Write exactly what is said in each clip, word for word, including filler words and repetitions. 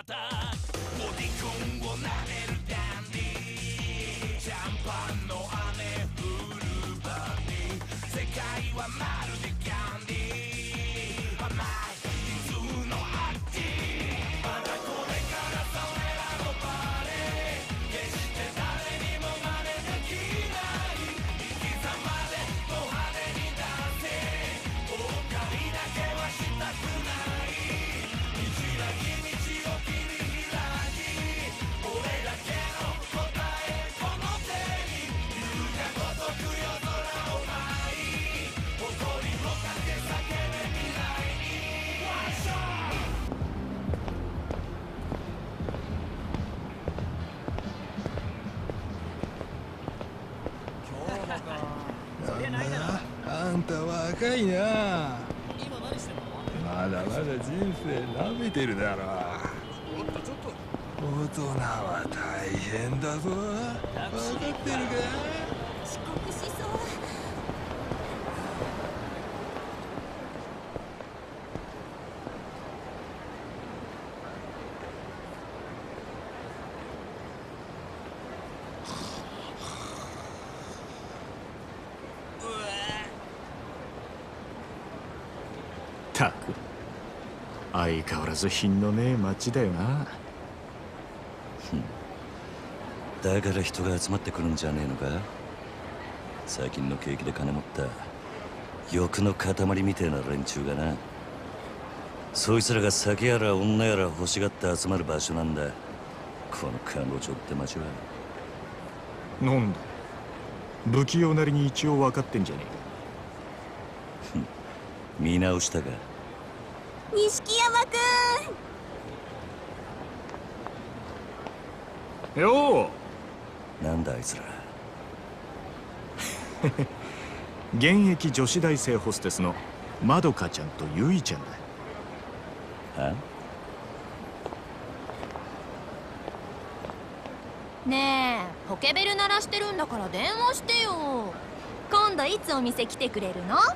たボディコンを撫でるダンディシャンパンの雨降るバンディ世界はまるでキャンディー甘い普通のアッティまだこれからそれらのバレエ決して誰にも真似できない生き様でド派手に出せお借りだけはしたくない道なき道を切り開き俺だけの答えこの手に龍が如く夜空を舞い誇りをかけ叫べ未来にワンショットあんた若いな。 今何してんの？ まだまだ人生舐めてるだろ。 ちょっとちょっと大人は大変だぞ。分かってるか？ 遅刻しそう。 たく相変わらず品のねえ街だよな。 だから人が集まってくるんじゃねえのか。最近の景気で金持った欲の塊みてえな連中がな。そいつらが酒やら女やら欲しがって集まる場所なんだこの彼女って街は。 なんだ不器用なりに一応分かってんじゃねえか。 見直したか。 錦山くん。 ようなんだあいつら。 現役女子大生ホステスのまどかちゃんとゆいちゃんだ。 はねえ、ポケベル鳴らしてるんだから電話してよ。今度いつお店来てくれるの？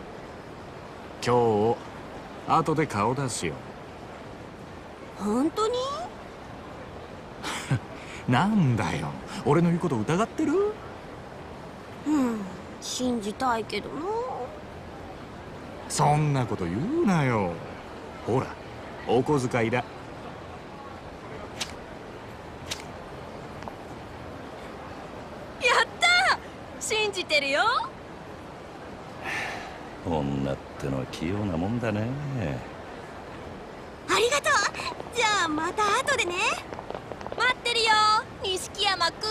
今日後で顔出すよ。 本当に？ なんだよ俺の言うこと疑ってる？ うん、信じたいけどな。 そんなこと言うなよ。ほらお小遣いだ。 やったー！信じてるよ。 女ってのは器用なもんだね。 ありがとう。じゃあまた後でね。待ってるよ錦山く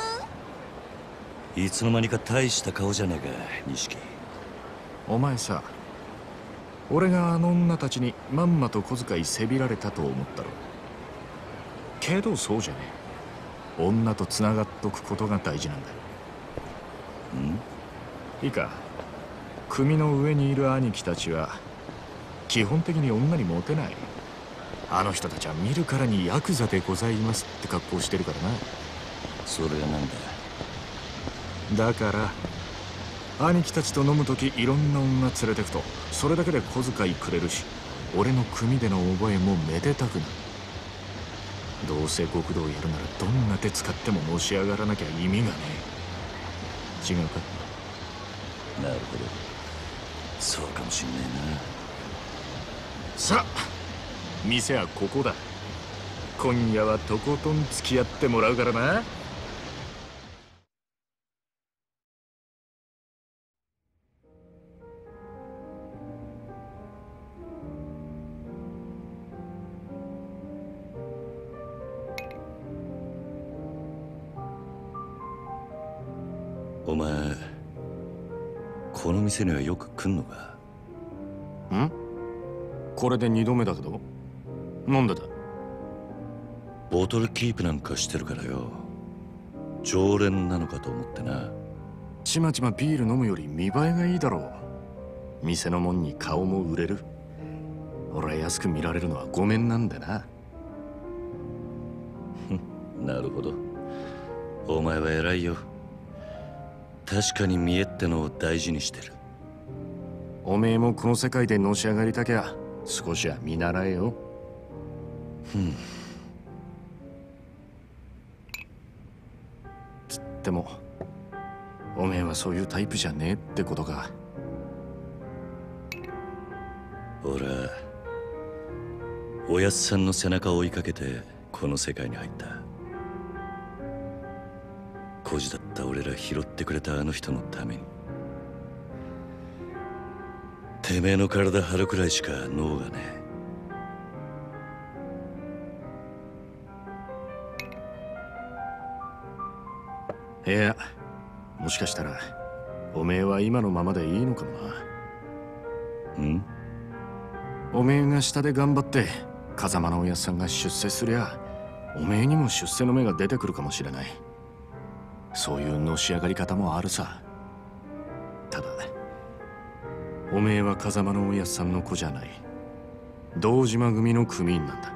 ん。 いつの間にか大した顔じゃねえか錦。 お前さ俺があの女たちにまんまと小遣いせびられたと思ったろ。けどそうじゃねえ。女とつながっとくことが大事なんだ。 ん？ いいか組の上にいる兄貴たちは基本的に女にモテない。あの人たちは見るからにヤクザでございますって格好してるからな。 それがなんだ。 だから兄貴たちと飲むときいろんな女連れてくとそれだけで小遣いくれるし俺の組での覚えもめでたくなる。どうせ極道やるならどんな手使ってものし上がらなきゃ意味がねえ。違うか？ なるほどそうかもしんねえな。 さあ店はここだ。今夜はとことん付き合ってもらうからな。 お前この店にはよく来んのか？ ん？これで二度目だけどなんでだ？ ボトルキープなんかしてるからよ常連なのかと思ってな。 ちまちまビール飲むより見栄えがいいだろう。店のもんに顔も売れる。俺は安く見られるのはごめんなんだな。 なるほどお前は偉いよ。確かに見栄ってのを大事にしてる。 おめえもこの世界でのし上がりたきゃ少しは見習えよ。 ふんってもおめえはそういうタイプじゃねえってことか。 俺はおやっさんの背中を追いかけてこの世界に入った。孤児だった俺ら拾ってくれたあの人のために。てめえの体張るくらいしか脳がねえ。いや、もしかしたらおめえは今のままでいいのかもな。 ん？ おめえが下で頑張って風間のおやっさんが出世すりゃ、おめえにも出世の芽が出てくるかもしれない。そういうのし上がり方もあるさ。ただおめえは風間のおやっさんの子じゃない、堂島組の組員なんだ。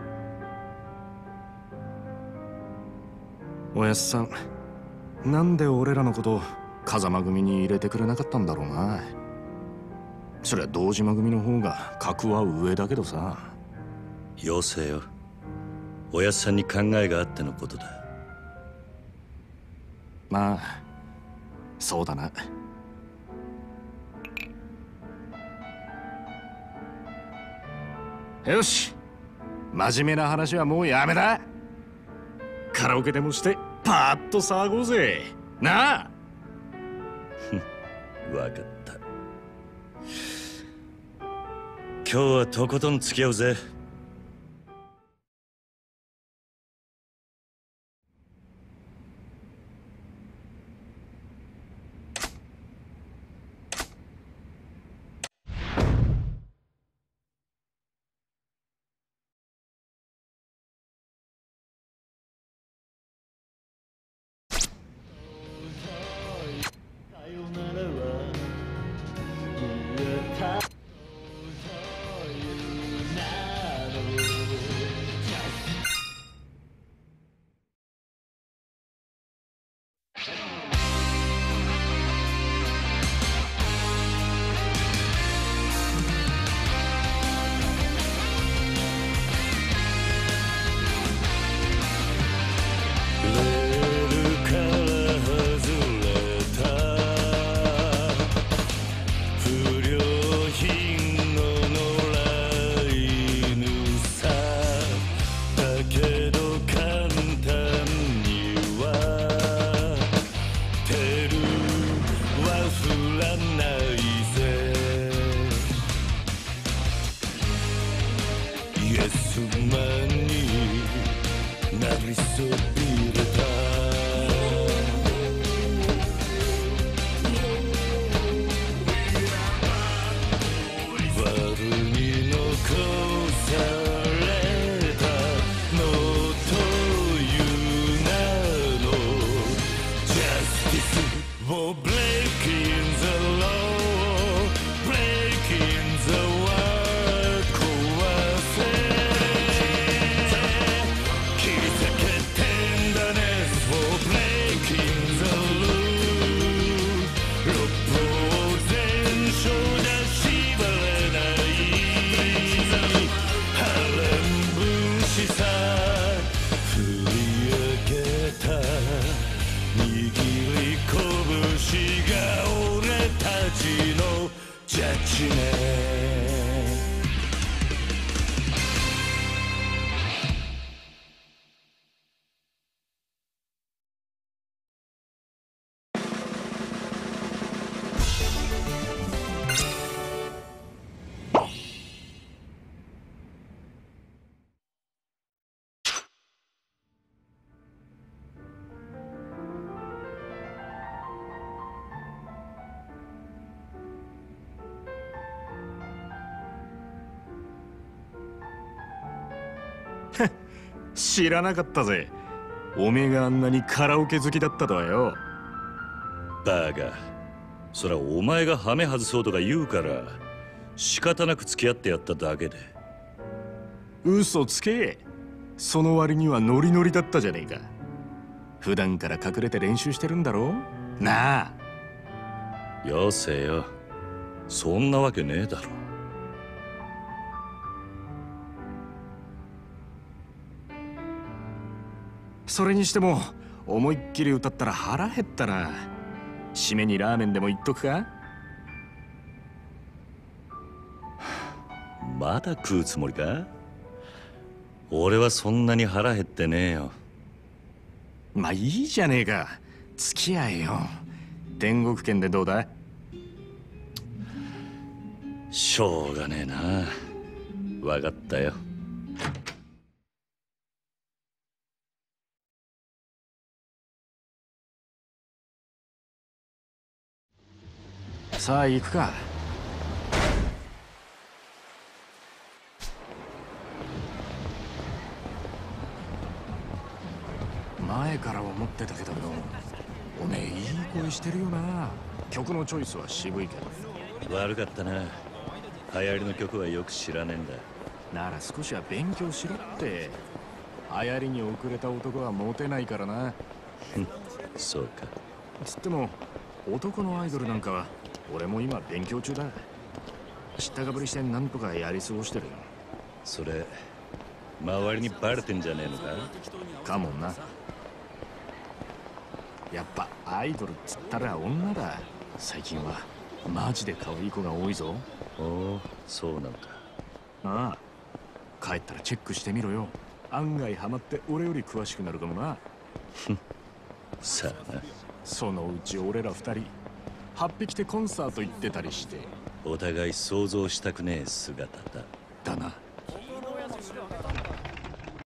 おやっさん、なんで俺らのこと風間組に入れてくれなかったんだろうな。そりゃ堂島組の方が格は上だけどさ。 よせよ。おやっさんに考えがあってのことだ。 まあそうだな。よし、真面目な話はもうやめだ。カラオケでもしてパーッと騒ごうぜなあ。 分かった。今日はとことん付き合うぜ。 知らなかったぜ。おめえがあんなにカラオケ好きだったとはよ。 バカ、そらお前がハメ外そうとか言うから仕方なく付き合ってやっただけで。 嘘つけ。その割にはノリノリだったじゃねえか。普段から隠れて練習してるんだろなあ。 よせよ、そんなわけねえだろ。 それにしても思いっきり歌ったら腹減ったな。締めにラーメンでも言っとくか？ まだ食うつもりか？俺はそんなに腹減ってねえよ。 まあいいじゃねえか、付き合えよ。天国圏でどうだ？ しょうがねえな。分かったよ。 さあ行くか。前から思ってたけどよ、おめえいい声してるよな。曲のチョイスは渋いけど。 悪かったな。流行りの曲はよく知らねえんだ。 なら少しは勉強しろって。流行りに遅れた男はモテないからな。 そうか。 つっても男のアイドルなんかは俺も今勉強中だ。知ったかぶりしてなんとかやり過ごしてるよ。 それ周りにバレてんじゃねえのか？ かもな。やっぱアイドルっつったら女だ。最近はマジで可愛い子が多いぞ。 おお、そうなのか。 ああ、帰ったらチェックしてみろよ。案外ハマって俺より詳しくなるかもな。 さあな。 そのうち俺ら二人はっぴきてコンサート行ってたりして。 お互い想像したくねえ姿だ。 だな。